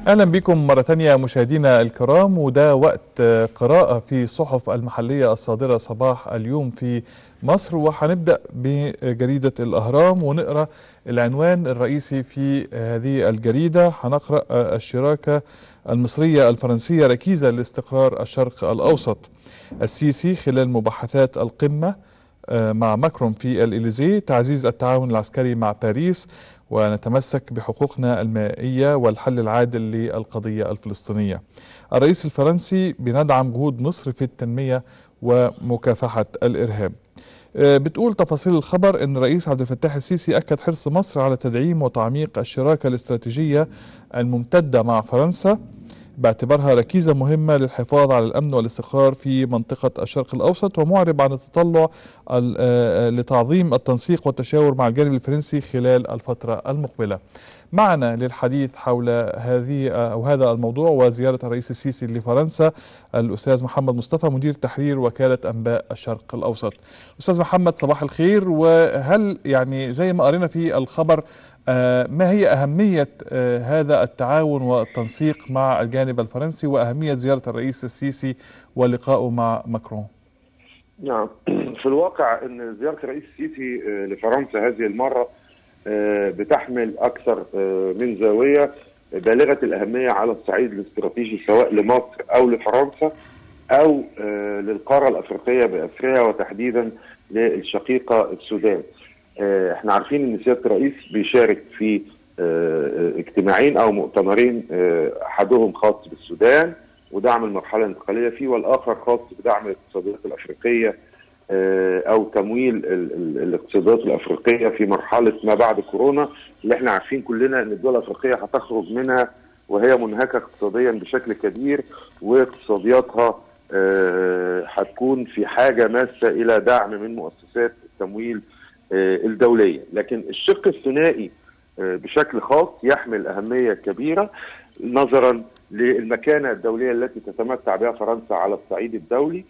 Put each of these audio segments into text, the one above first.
أهلا بكم مرة تانية مشاهدينا الكرام، وده وقت قراءة في الصحف المحلية الصادرة صباح اليوم في مصر. وهنبدأ بجريدة الأهرام ونقرأ العنوان الرئيسي في هذه الجريدة. هنقرأ الشراكة المصرية الفرنسية ركيزة لاستقرار الشرق الأوسط. السيسي خلال مباحثات القمة مع ماكرون في الإليزيه، تعزيز التعاون العسكري مع باريس، ونتمسك بحقوقنا المائية والحل العادل للقضية الفلسطينية. الرئيس الفرنسي بندعم جهود مصر في التنمية ومكافحة الإرهاب. بتقول تفاصيل الخبر أن الرئيس عبد الفتاح السيسي أكد حرص مصر على تدعيم وتعميق الشراكة الاستراتيجية الممتدة مع فرنسا، باعتبارها ركيزة مهمة للحفاظ على الأمن والاستقرار في منطقة الشرق الأوسط، ومعرب عن التطلع لتعظيم التنسيق والتشاور مع الجانب الفرنسي خلال الفترة المقبلة. معنا للحديث حول هذا الموضوع وزيارة الرئيس السيسي لفرنسا الأستاذ محمد مصطفى، مدير تحرير وكالة أنباء الشرق الأوسط. أستاذ محمد، صباح الخير. وهل يعني زي ما قرينا في الخبر، ما هي أهمية هذا التعاون والتنسيق مع الجانب الفرنسي، وأهمية زيارة الرئيس السيسي ولقائه مع ماكرون؟ نعم، في الواقع أن زيارة الرئيس السيسي لفرنسا هذه المرة بتحمل أكثر من زاوية بالغة الأهمية على الصعيد الاستراتيجي، سواء لمصر أو لفرنسا أو للقارة الأفريقية بأسرها، وتحديدا للشقيقة السودان. احنا عارفين ان سيادة الرئيس بيشارك في اجتماعين او مؤتمرين، احدهم خاص بالسودان ودعم المرحلة الانتقالية فيه، والاخر خاص بدعم الاقتصاديات الافريقية او تمويل الاقتصاديات الافريقية في مرحلة ما بعد كورونا، اللي احنا عارفين كلنا ان الدول الافريقية هتخرج منها وهي منهكة اقتصاديا بشكل كبير، واقتصادياتها هتكون في حاجة ماسة الى دعم من مؤسسات التمويل الدولية. لكن الشق الثنائي بشكل خاص يحمل أهمية كبيرة نظرا للمكانة الدولية التي تتمتع بها فرنسا على الصعيد الدولي،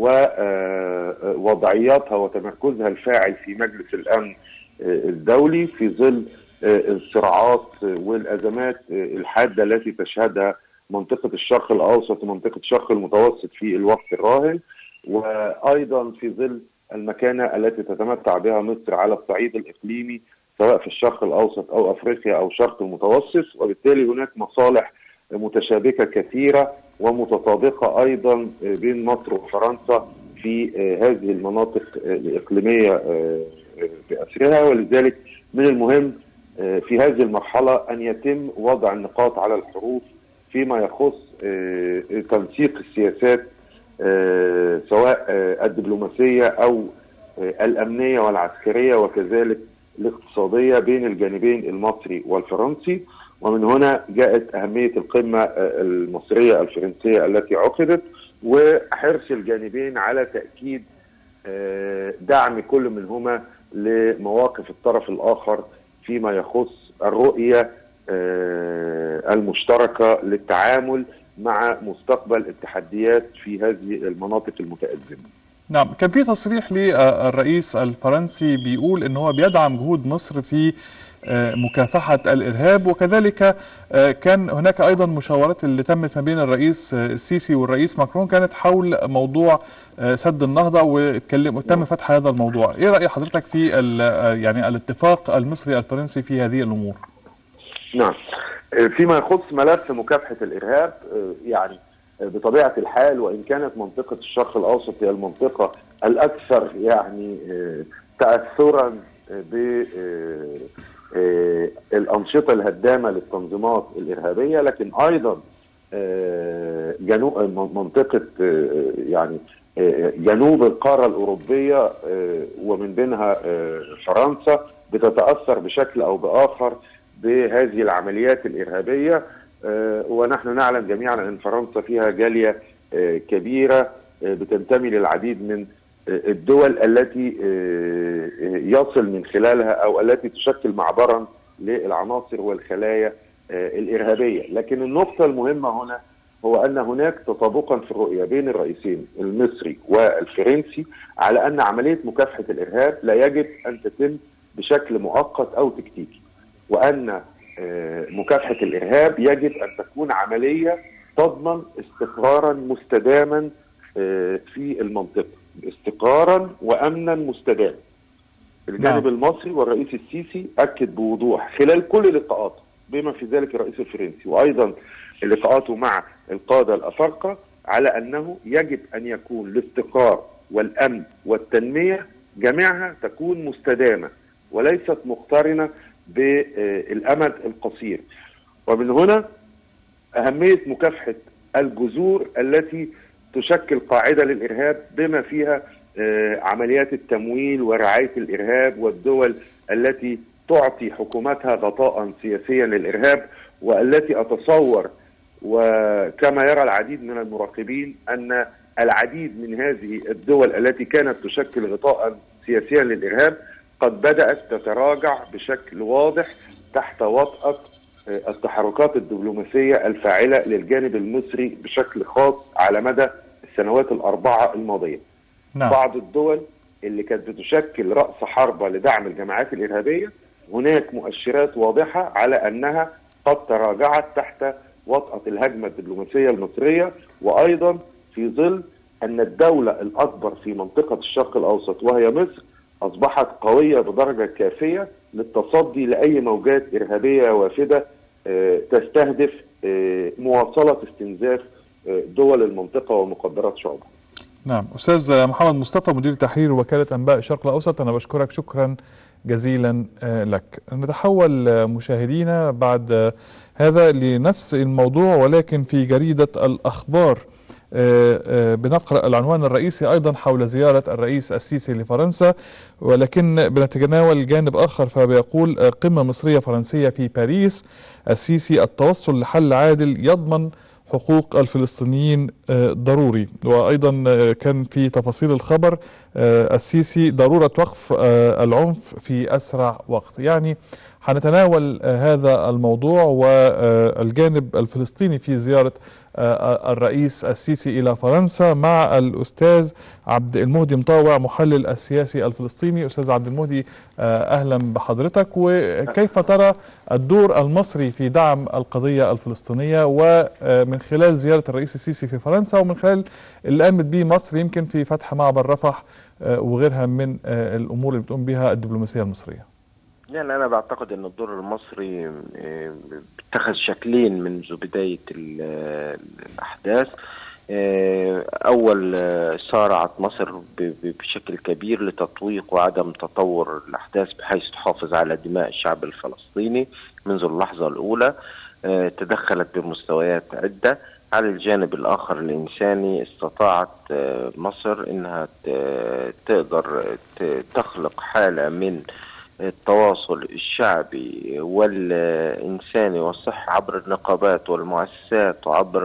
ووضعياتها وتمركزها الفاعل في مجلس الأمن الدولي في ظل الصراعات والأزمات الحادة التي تشهدها منطقة الشرق الأوسط ومنطقة الشرق المتوسط في الوقت الراهن، وأيضا في ظل المكانة التي تتمتع بها مصر على الصعيد الإقليمي سواء في الشرق الأوسط أو أفريقيا أو الشرق المتوسط. وبالتالي هناك مصالح متشابكة كثيرة ومتطابقة أيضا بين مصر وفرنسا في هذه المناطق الإقليمية بأسرها، ولذلك من المهم في هذه المرحلة أن يتم وضع النقاط على الحروف فيما يخص تنسيق السياسات، سواء الدبلوماسية أو الأمنية والعسكرية وكذلك الاقتصادية بين الجانبين المصري والفرنسي. ومن هنا جاءت أهمية القمة المصرية الفرنسية التي عقدت، وحرص الجانبين على تأكيد دعم كل منهما لمواقف الطرف الآخر فيما يخص الرؤية المشتركة للتعامل مع مستقبل التحديات في هذه المناطق المتأزمة. نعم، كان في تصريح للرئيس الفرنسي بيقول ان هو بيدعم جهود مصر في مكافحة الإرهاب، وكذلك كان هناك أيضا مشاورات اللي تمت ما بين الرئيس السيسي والرئيس ماكرون كانت حول موضوع سد النهضة، وتم فتح هذا الموضوع. إيه رأي حضرتك في يعني الاتفاق المصري الفرنسي في هذه الأمور؟ نعم، فيما يخص ملف مكافحة الإرهاب، يعني بطبيعة الحال وإن كانت منطقة الشرق الأوسط هي المنطقة الأكثر يعني تأثرا بالأنشطة الهدامة للتنظيمات الإرهابية، لكن أيضا منطقة يعني جنوب القارة الأوروبية ومن بينها فرنسا بتتأثر بشكل أو بآخر بهذه العمليات الإرهابية. ونحن نعلم جميعا أن فرنسا فيها جالية كبيرة بتنتمي للعديد من الدول التي يصل من خلالها أو التي تشكل معبرا للعناصر والخلايا الإرهابية. لكن النقطة المهمة هنا هو أن هناك تطابقا في الرؤية بين الرئيسين المصري والفرنسي على أن عملية مكافحة الإرهاب لا يجب أن تتم بشكل مؤقت أو تكتيكي، وأن مكافحة الإرهاب يجب أن تكون عملية تضمن استقرارا مستداما في المنطقة، استقرارا وأمنا مستداما. الجانب المصري والرئيس السيسي أكد بوضوح خلال كل لقاءاته بما في ذلك الرئيس الفرنسي وأيضا لقاءاته مع القادة الأفارقة على أنه يجب أن يكون الاستقرار والأمن والتنمية جميعها تكون مستدامة وليست مقترنة بالأمد القصير. ومن هنا أهمية مكافحة الجذور التي تشكل قاعدة للإرهاب بما فيها عمليات التمويل ورعاية الإرهاب والدول التي تعطي حكومتها غطاء سياسيا للإرهاب، والتي أتصور وكما يرى العديد من المراقبين أن العديد من هذه الدول التي كانت تشكل غطاء سياسيا للإرهاب قد بدأت تتراجع بشكل واضح تحت وطأة التحركات الدبلوماسية الفاعلة للجانب المصري بشكل خاص على مدى السنوات ال4 الماضية. نعم. بعض الدول اللي كانت بتشكل رأس حربة لدعم الجماعات الإرهابية هناك مؤشرات واضحة على أنها قد تراجعت تحت وطأة الهجمة الدبلوماسية المصرية، وأيضا في ظل أن الدولة الأكبر في منطقة الشرق الأوسط وهي مصر أصبحت قوية بدرجة كافية للتصدي لأي موجات إرهابية وافدة تستهدف مواصلة استنزاف دول المنطقة ومقدرات شعوبها. نعم، أستاذ محمد مصطفى مدير تحرير وكالة أنباء الشرق الأوسط، أنا بشكرك شكرا جزيلا لك. نتحول مشاهدينا بعد هذا لنفس الموضوع ولكن في جريدة الأخبار. بنقرأ العنوان الرئيسي أيضا حول زيارة الرئيس السيسي لفرنسا، ولكن بنتناول جانب آخر فبيقول قمة مصرية فرنسية في باريس، السيسي التوصل لحل عادل يضمن حقوق الفلسطينيين ضروري. وأيضا كان في تفاصيل الخبر السيسي ضرورة وقف العنف في أسرع وقت. يعني هنتناول هذا الموضوع والجانب الفلسطيني في زيارة الرئيس السيسي إلى فرنسا مع الأستاذ عبد المهدي مطاوع محلل السياسي الفلسطيني. أستاذ عبد المهدي أهلا بحضرتك، وكيف ترى الدور المصري في دعم القضية الفلسطينية ومن خلال زيارة الرئيس السيسي في فرنسا ومن خلال اللي قامت به مصر يمكن في فتح معبر رفح وغيرها من الأمور اللي بتقوم بها الدبلوماسية المصرية؟ يعني أنا بعتقد أن الدور المصري اتخذ شكلين منذ بداية الأحداث. أول سارعت مصر بشكل كبير لتطويق وعدم تطور الأحداث بحيث تحافظ على دماء الشعب الفلسطيني منذ اللحظة الأولى. تدخلت بمستويات عدة. على الجانب الآخر الإنساني استطاعت مصر أنها تقدر تخلق حالة من التواصل الشعبي والإنساني والصحي عبر النقابات والمؤسسات وعبر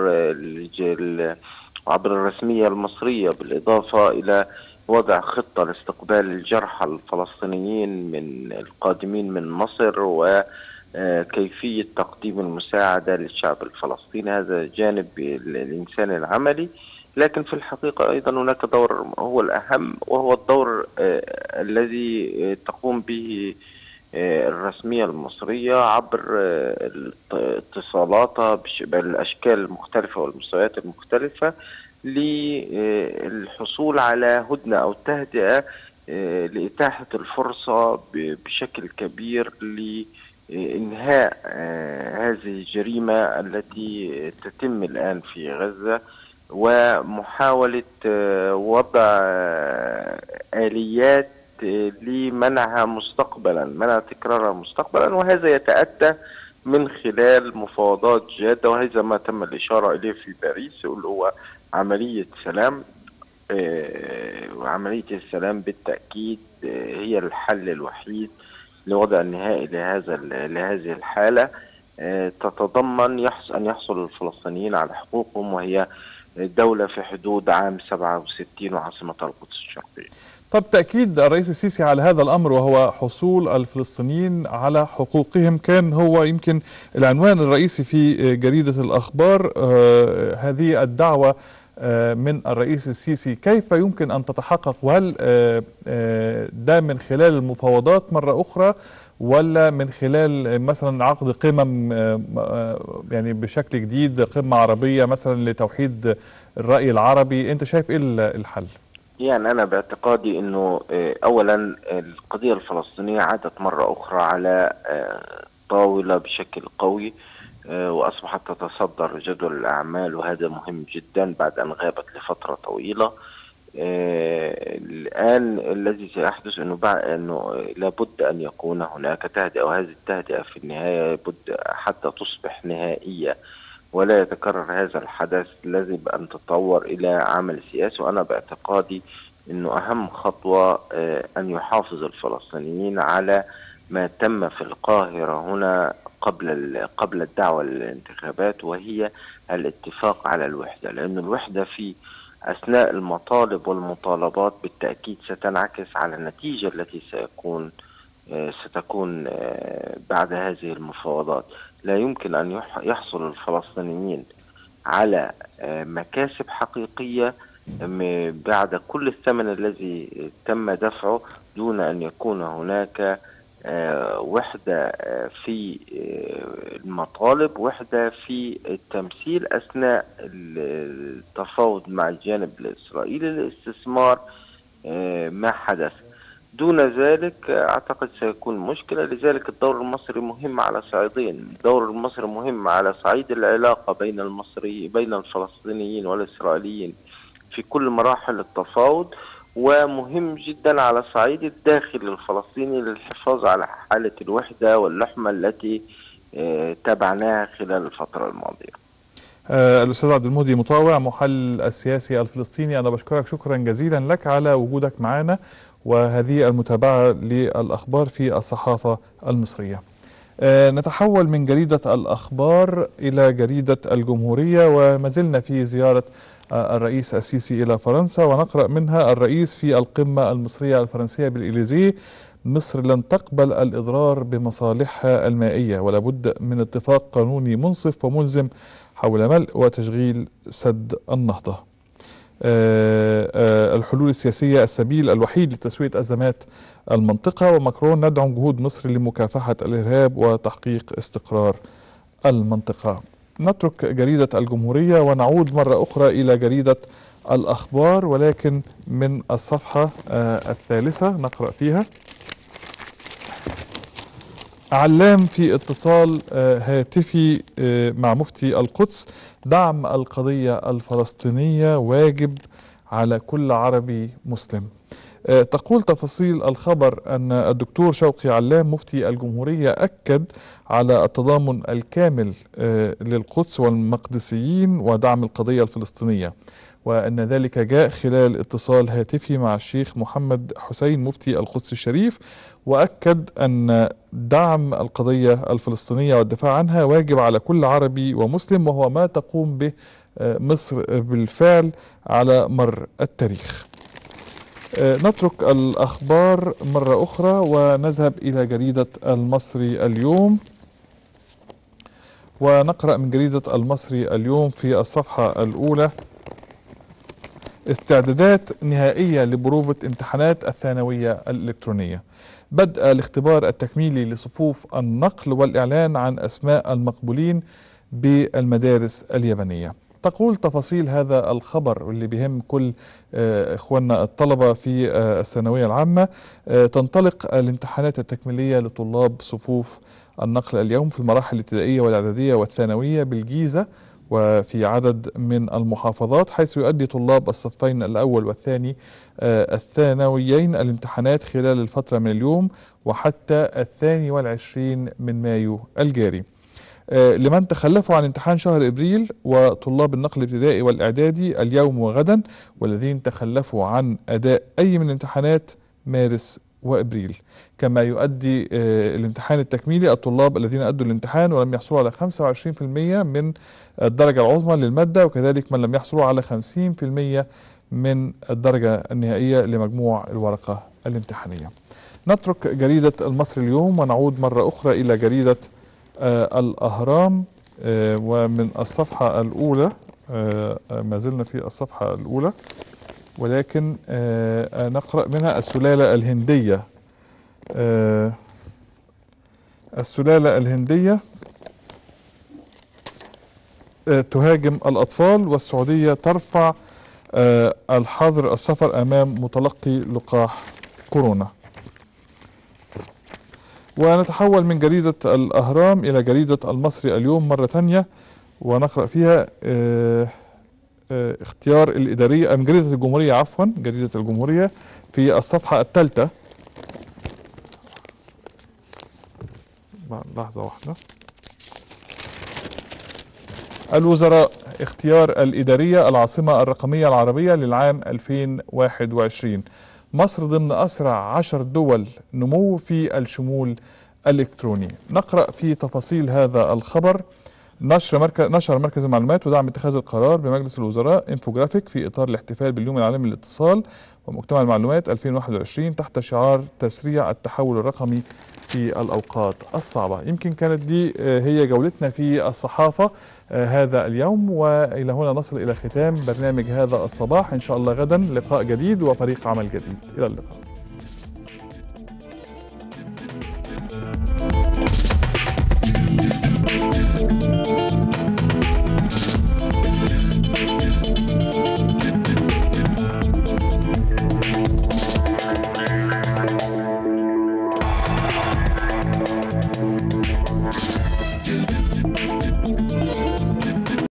الرسمية المصرية، بالإضافة إلى وضع خطة لاستقبال الجرحى الفلسطينيين من القادمين من مصر وكيفية تقديم المساعدة للشعب الفلسطيني. هذا جانب الإنساني العملي، لكن في الحقيقة أيضا هناك دور هو الأهم، وهو الدور الذي تقوم به الرسمية المصرية عبر اتصالاتها بالأشكال المختلفة والمستويات المختلفة للحصول على هدنة أو تهدئة لإتاحة الفرصة بشكل كبير لإنهاء هذه الجريمة التي تتم الآن في غزة، ومحاولة وضع آليات لمنعها مستقبلا، منع تكرارها مستقبلا. وهذا يتأتى من خلال مفاوضات جادة، وهذا ما تم الإشارة إليه في باريس، واللي هو عملية سلام. وعملية السلام بالتأكيد هي الحل الوحيد لوضع النهائي لهذه الحالة، تتضمن أن يحصل الفلسطينيين على حقوقهم، وهي دولة في حدود عام 67 وعاصمة القدس الشرقية. طب تأكيد الرئيس السيسي على هذا الأمر وهو حصول الفلسطينيين على حقوقهم كان هو يمكن العنوان الرئيسي في جريدة الأخبار. هذه الدعوة من الرئيس السيسي كيف يمكن أن تتحقق؟ وهل ده من خلال المفاوضات مرة أخرى ولا من خلال مثلا عقد قمم يعني بشكل جديد، قمة عربية مثلا لتوحيد الرأي العربي؟ أنت شايف إيه الحل؟ يعني أنا باعتقادي أنه أولا القضية الفلسطينية عادت مرة أخرى على طاولة بشكل قوي، وأصبحت تتصدر جدول الأعمال، وهذا مهم جدا بعد أن غابت لفترة طويلة. الآن الذي سيحدث أنه لابد أن يكون هناك تهدئة، وهذه التهدئة في النهاية لابد حتى تصبح نهائية ولا يتكرر هذا الحدث الذي بأن تطور إلى عمل سياسي. وأنا باعتقادي أنه أهم خطوة أن يحافظ الفلسطينيين على ما تم في القاهرة هنا قبل الدعوة للانتخابات، وهي الاتفاق على الوحدة، لأن الوحدة في أثناء المطالب والمطالبات بالتأكيد ستنعكس على النتيجة التي ستكون بعد هذه المفاوضات. لا يمكن أن يحصل الفلسطينيين على مكاسب حقيقية بعد كل الثمن الذي تم دفعه دون أن يكون هناك وحدة في المطالب، وحدة في التمثيل أثناء التفاوض مع الجانب الإسرائيلي للاستثمار ما حدث. دون ذلك أعتقد سيكون مشكلة. لذلك الدور المصري مهم على صعيدين: الدور المصري مهم على صعيد العلاقة بين الفلسطينيين والإسرائيليين في كل مراحل التفاوض، ومهم جدا على صعيد الداخل الفلسطيني للحفاظ على حالة الوحدة واللحمة التي تابعناها خلال الفترة الماضية. الأستاذ عبد المهدي مطاوع، محلل السياسي الفلسطيني، أنا بشكرك شكرا جزيلا لك على وجودك معنا وهذه المتابعة للأخبار في الصحافة المصرية. نتحول من جريدة الأخبار إلى جريدة الجمهورية، وما زلنا في زيارة الرئيس السيسي إلى فرنسا، ونقرأ منها: الرئيس في القمة المصرية الفرنسية بالإليزيه: مصر لن تقبل الإضرار بمصالحها المائية، ولا بد من اتفاق قانوني منصف وملزم حول ملء وتشغيل سد النهضة. الحلول السياسية السبيل الوحيد لتسوية أزمات المنطقة، وماكرون: ندعم جهود مصر لمكافحة الإرهاب وتحقيق استقرار المنطقة. نترك جريدة الجمهورية ونعود مرة أخرى إلى جريدة الأخبار، ولكن من الصفحة الثالثة نقرأ فيها: علام في اتصال هاتفي مع مفتي القدس: دعم القضية الفلسطينية واجب على كل عربي مسلم. تقول تفاصيل الخبر أن الدكتور شوقي علام مفتي الجمهورية أكد على التضامن الكامل للقدس والمقدسيين ودعم القضية الفلسطينية، وأن ذلك جاء خلال اتصال هاتفي مع الشيخ محمد حسين مفتي القدس الشريف، وأكد أن دعم القضية الفلسطينية والدفاع عنها واجب على كل عربي ومسلم، وهو ما تقوم به مصر بالفعل على مر التاريخ. نترك الأخبار مرة أخرى ونذهب إلى جريدة المصري اليوم، ونقرأ من جريدة المصري اليوم في الصفحة الأولى: استعدادات نهائية لبروفة امتحانات الثانوية الإلكترونية، بدء الاختبار التكميلي لصفوف النقل، والإعلان عن أسماء المقبولين بالمدارس اليابانية. تقول تفاصيل هذا الخبر اللي بيهم كل إخواننا الطلبة في الثانوية العامة: تنطلق الامتحانات التكميلية لطلاب صفوف النقل اليوم في المراحل الابتدائية والإعدادية والثانوية بالجيزة وفي عدد من المحافظات، حيث يؤدي طلاب الصفين الأول والثاني الثانويين الامتحانات خلال الفترة من اليوم وحتى 22 من مايو الجاري. لمن تخلفوا عن امتحان شهر إبريل وطلاب النقل الابتدائي والإعدادي اليوم وغدا، والذين تخلفوا عن أداء أي من امتحانات مارس وإبريل. كما يؤدي الامتحان التكميلي الطلاب الذين أدوا الامتحان ولم يحصلوا على 25% من الدرجة العظمى للمادة، وكذلك من لم يحصلوا على 50% من الدرجة النهائية لمجموع الورقة الامتحانية. نترك جريدة المصري اليوم ونعود مرة أخرى إلى جريدة الأهرام، ومن الصفحة الأولى ما زلنا في الصفحة الأولى، ولكن نقرأ منها السلالة الهندية. السلالة الهندية تهاجم الأطفال، والسعودية ترفع الحظر السفر أمام متلقي لقاح كورونا. ونتحول من جريدة الأهرام إلى جريدة المصري اليوم مرة ثانية، ونقرأ فيها اختيار الإدارية من جريدة الجمهورية، عفوا جريدة الجمهورية في الصفحة الثالثة. لحظة واحدة. الوزراء اختيار الإدارية العاصمة الرقمية العربية للعام 2021. مصر ضمن أسرع 10 دول نمو في الشمول الإلكتروني. نقرأ في تفاصيل هذا الخبر. نشر مركز المعلومات ودعم اتخاذ القرار بمجلس الوزراء انفوجرافيك في إطار الاحتفال باليوم العالمي للاتصال ومجتمع المعلومات 2021 تحت شعار تسريع التحول الرقمي في الأوقات الصعبة. يمكن كانت دي هي جولتنا في الصحافة هذا اليوم، وإلى هنا نصل إلى ختام برنامج هذا الصباح. إن شاء الله غدا لقاء جديد وفريق عمل جديد. إلى اللقاء.